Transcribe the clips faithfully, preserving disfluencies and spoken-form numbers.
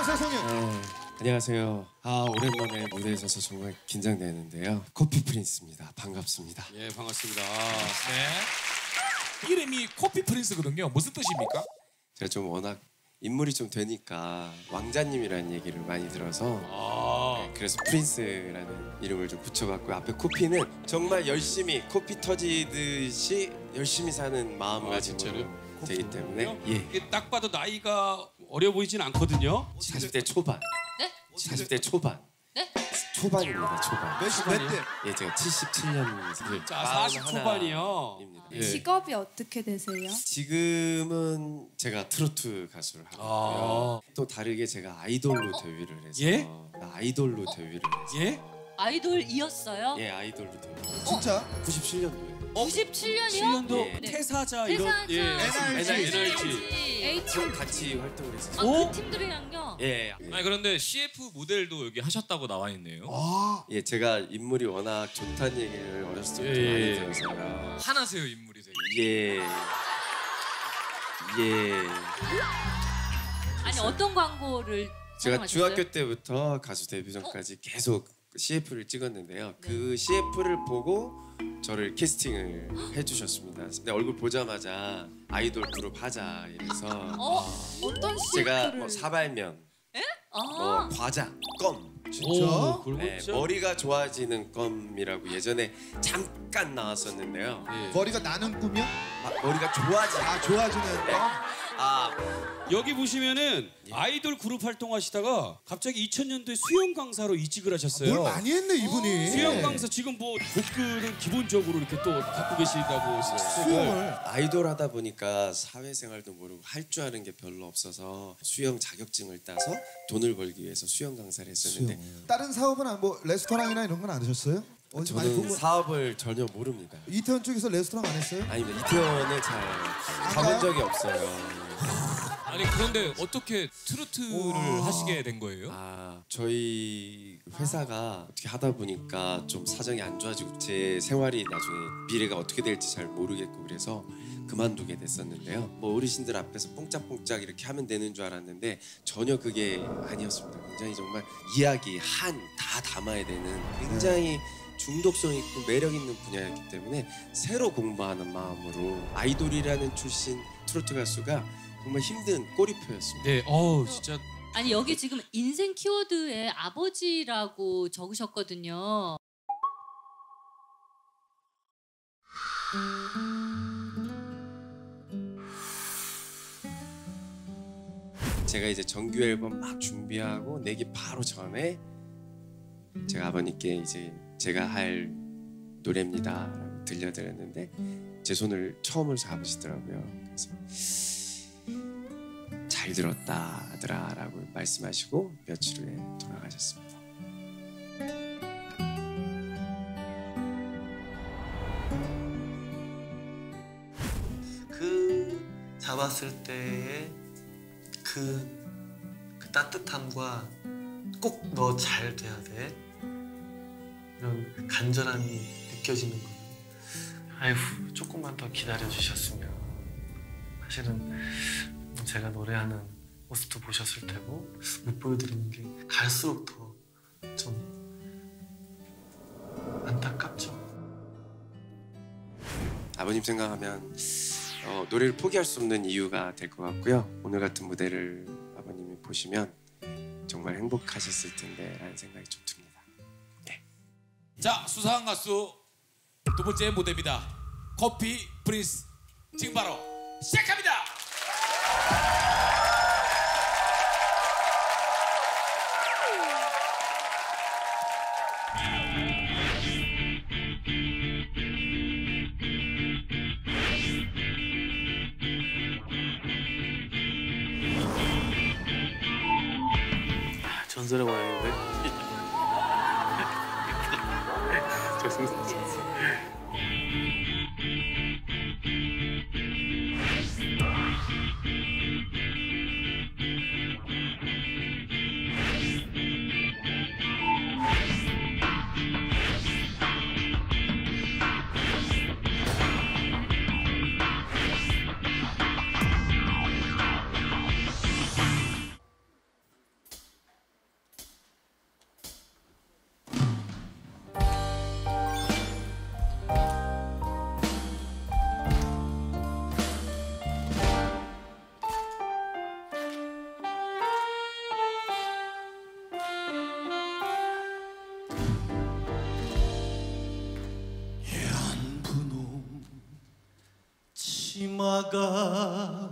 박세성님. 네, 안녕하세요. 아, 오랜만에 무대에 서서 정말 긴장되는데요. 커피 프린스입니다. 반갑습니다. 예, 반갑습니다. 네. 이름이 커피 프린스거든요. 무슨 뜻입니까? 제가 좀 워낙 인물이 좀 되니까 왕자님이라는 얘기를 많이 들어서 아 네, 그래서 프린스라는 이름을 좀 붙여봤고요. 앞에 코피는 정말 열심히 코피 터지듯이 열심히 사는 마음가짐으로 아, 되기 때문에 예. 이게 딱 봐도 나이가 어려 보이진 않거든요. 사십 대 초반. 네? 사십 대 초반. 네? 초반입니다. 초반. 몇 대? 예, 제가 칠십칠 년생. 자, 사십 초반이요. 예. 직업이 어떻게 되세요? 지금은 제가 트로트 가수를 하고 있고요. 아. 또 다르게 제가 아이돌로 데뷔를 해서 예? 아이돌로 데뷔를 해서 예? 아이돌이었어요? 예, 아이돌로 데뷔. 진짜? 구십칠 년도에. 구십칠 년이요? 칠 년도 예. 퇴사자 퇴사자. 이런 예. 엔알지. 엔알지. H 같이 활동을 했었어요. 아, 오? 그 팀들이랑요? 예. 아니 그런데 씨에프 모델도 여기 하셨다고 나와 있네요. 아, 예, 제가 인물이 워낙 좋다는 얘기를 어렸을 때부터 예, 많이 예. 들어서요. 하나세요 인물이 되게. 예. 예. 아니 어떤 광고를 제가 촬영하셨어요? 중학교 때부터 가수 데뷔 전까지 계속 씨에프를 찍었는데요. 그 씨에프를 보고 저를 캐스팅을 해주셨습니다. 근데 얼굴 보자마자 아이돌 그룹 하자 이래서 어? 어떤 제가 씨에프를? 뭐 사발면, 아, 뭐 과자, 껌, 오, 그리고 네, 진짜? 머리가 좋아지는 껌이라고 예전에 잠깐 나왔었는데요. 예. 머리가 나는 꿈이야? 아, 머리가 좋아지. 아, 좋아지는 거? 아, 여기 보시면은 아이돌 그룹 활동하시다가 갑자기 이천 년도에 수영 강사로 이직을 하셨어요. 뭘 많이 했네, 이분이. 수영 강사 지금 뭐 복근은 기본적으로 이렇게 또 갖고 계시다고 수영을. 아이돌 하다 보니까 사회생활도 모르고 할 줄 아는 게 별로 없어서 수영 자격증을 따서 돈을 벌기 위해서 수영 강사를 했었는데 다른 사업은 안, 뭐 레스토랑이나 이런 건 안 하셨어요? 어디서 많이 저는 본 거? 사업을 전혀 모릅니다. 이태원 쪽에서 레스토랑 안 했어요? 아닙니다. 이태원에 잘 가본 적이 없어요. 아니 그런데 어떻게 트로트를 하시게 된 거예요? 아, 저희 회사가 어떻게 하다 보니까 좀 사정이 안 좋아지고 제 생활이 나중에 미래가 어떻게 될지 잘 모르겠고 그래서 그만두게 됐었는데요. 뭐 어르신들 앞에서 뽕짝뽕짝 이렇게 하면 되는 줄 알았는데 전혀 그게 아니었습니다. 굉장히 정말 이야기 한 다 담아야 되는 굉장히 중독성 있고 매력 있는 분야였기 때문에 새로 공부하는 마음으로 아이돌이라는 출신 트로트 가수가 정말 힘든 꼬리표였습니다. 네, 어우 진짜 아니 여기 지금 인생 키워드에 아버지라고 적으셨거든요. 제가 이제 정규 앨범 막 준비하고 내기 바로 전에 제가 아버님께 이제 제가 할 노래입니다 라고 들려드렸는데 제 손을 처음으로 잡으시더라고요. 그래서 잘 들었다 아들아 라고 말씀하시고 며칠 후에 돌아가셨습니다. 그 잡았을 때의 그, 그 따뜻함과 꼭 너 잘 돼야 돼 이런 간절함이 느껴지는 거예요. 아이고 조금만 더 기다려 주셨으면 사실은 제가 노래하는 모습도 보셨을 테고 못 보여드리는 게 갈수록 더 좀 안타깝죠. 아버님 생각하면 어, 노래를 포기할 수 없는 이유가 될 것 같고요. 오늘 같은 무대를 아버님이 보시면 정말 행복하셨을 텐데 라는 생각이 좀 듭니다. 네. 자 수상한 가수 두 번째 무대입니다. 커피 프린스 지금 바로 시작합니다. 전설의 고향인데? 죄송합니다. 나가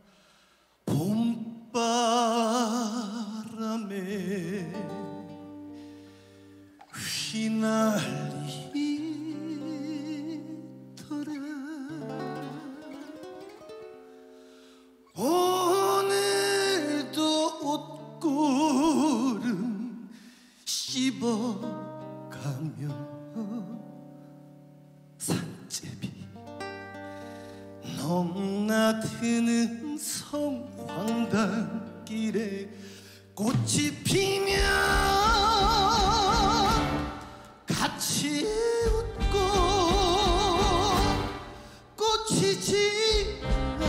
봄바람에 휘날리더라. 오늘도 옷구름 씹어가며 산제비 넘나드는 성황단길에 꽃이 피면 같이 웃고 꽃이 지면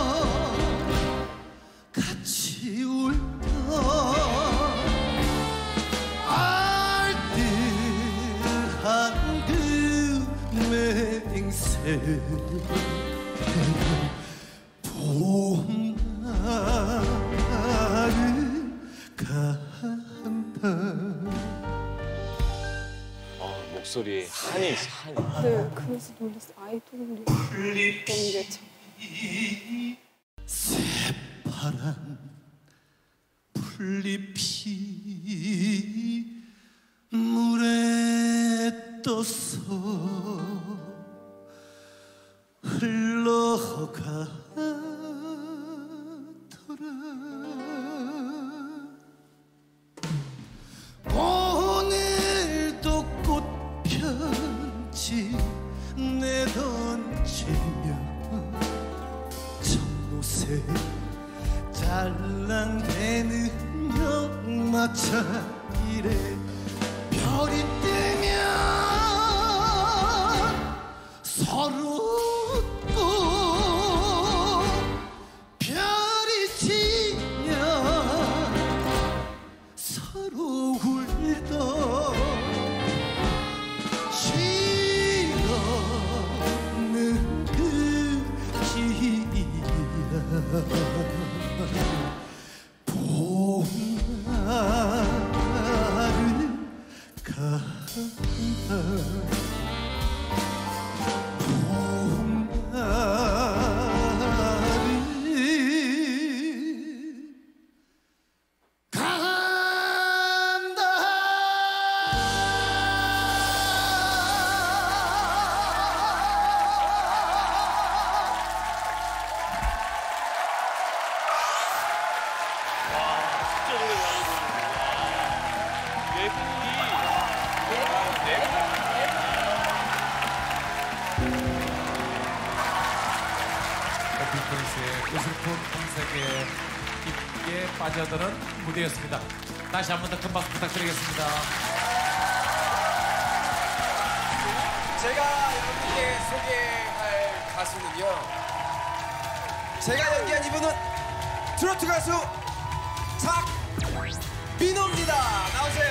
같이 울던 알뜰한 그 맹세 봄날을 간다. 아, 목소리 한이 있어, 한이. 네, 그래서 놀랐어요. 아이돌이 너무 예뻐. 새파란 풀잎이 물에 떠서 흘러가더라. 오늘도 꽃편지 내던지며 청로새 잘랑대는 역마차길에 별이 뜨면 서로 웃고 별이 지면 서로 울던 실없는 그 기야 봄날을 간다. 봄날을 간다. 커피프린스의 어설픈 음색에 깊게 빠져드는 무대였습니다. 다시 한 번 더 큰 박수 부탁드리겠습니다. 제가 여러분께 소개할 가수는요, 제가 연기한 이분은 트로트 가수 박민호입니다. 나오세요.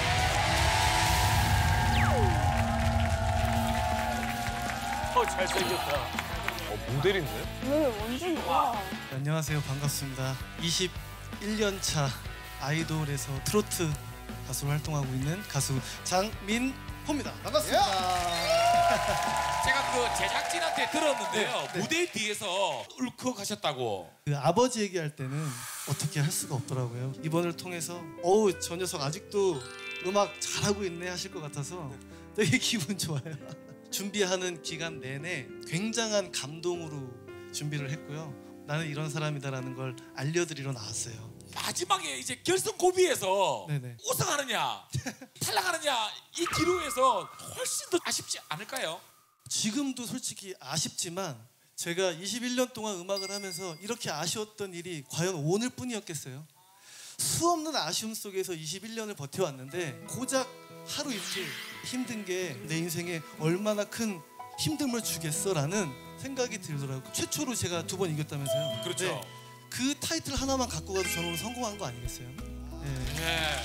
어, 잘생겼다. 어, 모델인데? 왜 원준이야? 안녕하세요. 반갑습니다. 이십일 년 차 아이돌에서 트로트 가수로 활동하고 있는 가수 장민호입니다. 반갑습니다. 제가 그 제작진한테 들었는데요. 네, 네. 무대 뒤에서 울컥하셨다고. 그 아버지 얘기할 때는 어떻게 할 수가 없더라고요. 이번을 통해서 어우 저 녀석 아직도 음악 잘하고 있네 하실 것 같아서 되게 기분 좋아요. 준비하는 기간 내내 굉장한 감동으로 준비를 했고요. 나는 이런 사람이다라는 걸 알려드리러 나왔어요. 마지막에 이제 결승 고비에서 네네. 우승하느냐 탈락하느냐 이 기로에서 훨씬 더 아쉽지 않을까요? 지금도 솔직히 아쉽지만 제가 이십일 년 동안 음악을 하면서 이렇게 아쉬웠던 일이 과연 오늘뿐이었겠어요? 수없는 아쉬움 속에서 이십일 년을 버텨왔는데 고작 하루 이틀 힘든 게 내 인생에 얼마나 큰 힘듦을 주겠어라는 생각이 들더라고요. 최초로 제가 두 번 이겼다면서요. 그렇죠. 네. 그 타이틀 하나만 갖고 가도 저는 오늘 성공한 거 아니겠어요? 네. 네.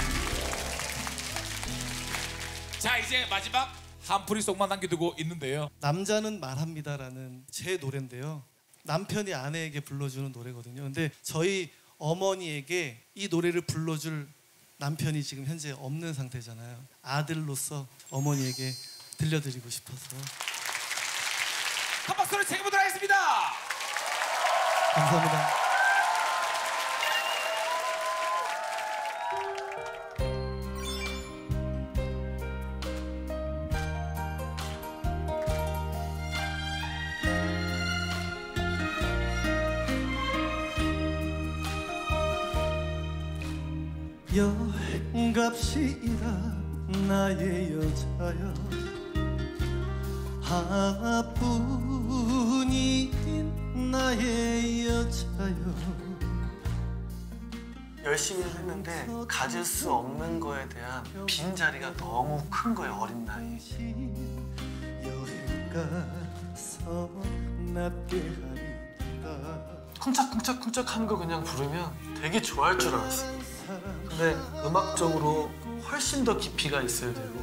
자 이제 마지막 한풀이 송만 남겨두고 있는데요. 남자는 말합니다라는 제 노래인데요. 남편이 아내에게 불러주는 노래거든요. 근데 저희 어머니에게 이 노래를 불러줄 남편이 지금 현재 없는 상태잖아요. 아들로서 어머니에게 들려드리고 싶어서. 한 박수를 챙겨보도록 하겠습니다. 감사합니다. 여행 갑시다 나의 여자여 하나뿐인 나의 여자여. 열심히 했는데 가질 수 없는 거에 대한 빈자리가 너무 큰 거예요, 어린 나이에. 여행 가서 낫게 하리라. 쿵짝쿵짝쿵짝 하는 거 그냥 부르면 되게 좋아할 줄 알았어요. 근데 음악적으로 훨씬 더 깊이가 있어야 되고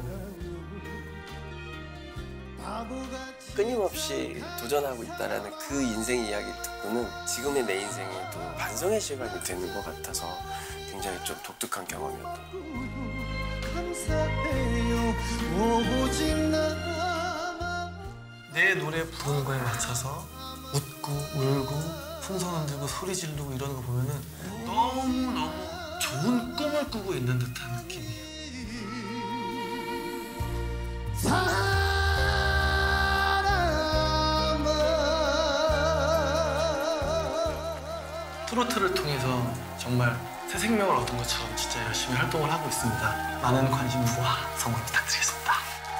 끊임없이 도전하고 있다라는 그 인생 이야기를 듣고는 지금의 내 인생이 또 반성의 시간이 되는 것 같아서 굉장히 좀 독특한 경험이었던 것 같아요. 감사해요 오직 나만. 내 노래 부르는 거에 맞춰서 웃고 울고 풍선 흔들고 소리 지르고 이러는 거 보면은 너무너무 좋은 꿈을 꾸고 있는 듯한 느낌이에요. 트로트를 통해서 정말 새 생명을 얻은 것처럼 진짜 열심히 활동을 하고 있습니다. 많은 관심과 성원 부탁드리겠습니다.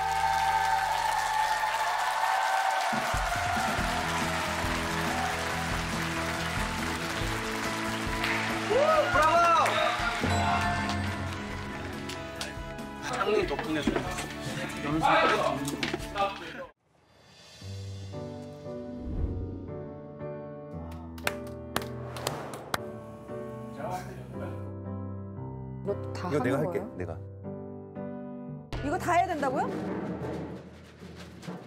형님 덕분에 좀 연습을 이거 다 이거 하는 내가 할게. 거예요? 내가. 이거 다 해야 된다고요?